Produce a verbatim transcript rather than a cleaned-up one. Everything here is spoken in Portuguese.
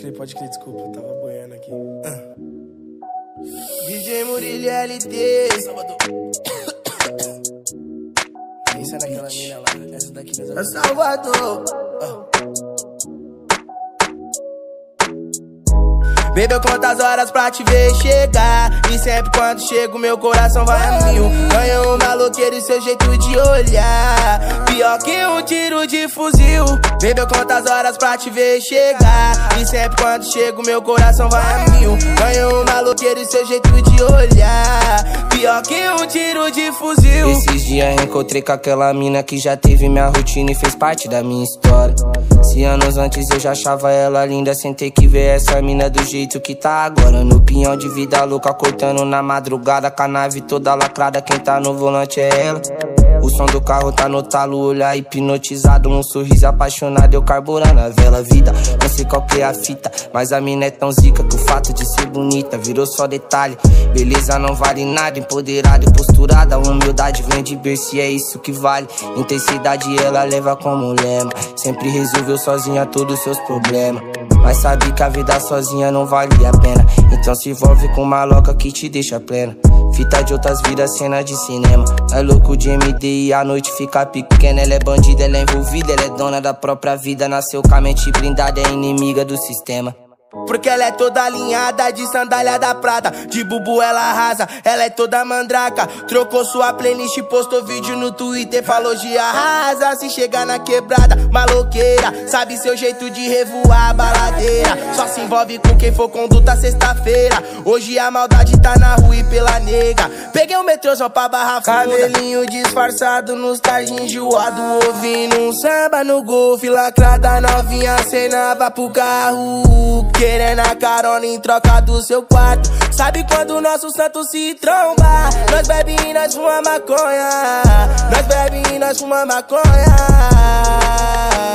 crer, pode crer, desculpa, eu tava boiando aqui. Ah. D J Murilo L T. Salvador. Pensa naquela mina lá, essa daqui é Salvador. Ah. Bebeu quantas horas pra te ver chegar, e sempre quando chego meu coração vai a mil. Ganhou um maloqueiro e seu jeito de olhar, pior que um tiro de fuzil. Bebeu quantas horas pra te ver chegar, e sempre quando chego meu coração vai a mil. Ganhou um maloqueiro e seu jeito de olhar, pior que um tiro de fuzil. Esses dias encontrei com aquela mina que já teve minha rotina e fez parte da minha história. Se anos antes eu já achava ela linda, sem ter que ver essa mina do jeito que tá agora. No pinhão de vida louca, cortando na madrugada, com a nave toda lacrada, quem tá no volante é ela. O som do carro tá no talo, olhar hipnotizado, um sorriso apaixonado, eu carburando a vela. Vida, não sei qual que é a fita, mas a mina é tão zica que o fato de ser bonita virou só detalhe. Beleza não vale nada, empoderada e posturada, humildade vem de berço e é isso que vale. Intensidade ela leva como lema, sempre resolveu sozinha todos os seus problemas. Mas sabe que a vida sozinha não vale a pena, então se envolve com uma louca que te deixa plena. Fita de outras vidas, cena de cinema. É louco de M D e a noite fica pequena. Ela é bandida, ela é envolvida, ela é dona da própria vida. Nasceu com a mente blindada, é inimiga do sistema. Porque ela é toda alinhada, de sandália da prata, de bubu ela arrasa, ela é toda mandraca. Trocou sua playlist, postou vídeo no Twitter, falou de arrasa. Se chegar na quebrada, maloqueira, sabe seu jeito de revoar a baladeira. Só se envolve com quem for conduta sexta-feira. Hoje a maldade tá na rua e pela nega. Peguei o metrôzão pra Barra Funda, cabelinho disfarçado nos tarde enjoado, ouvindo um samba no golfe, lacrada novinha cenava pro carro, querendo a carona em troca do seu quarto. Sabe quando o nosso santo se tromba? Nós bebe e nós fuma maconha, nós bebe e nós fuma maconha.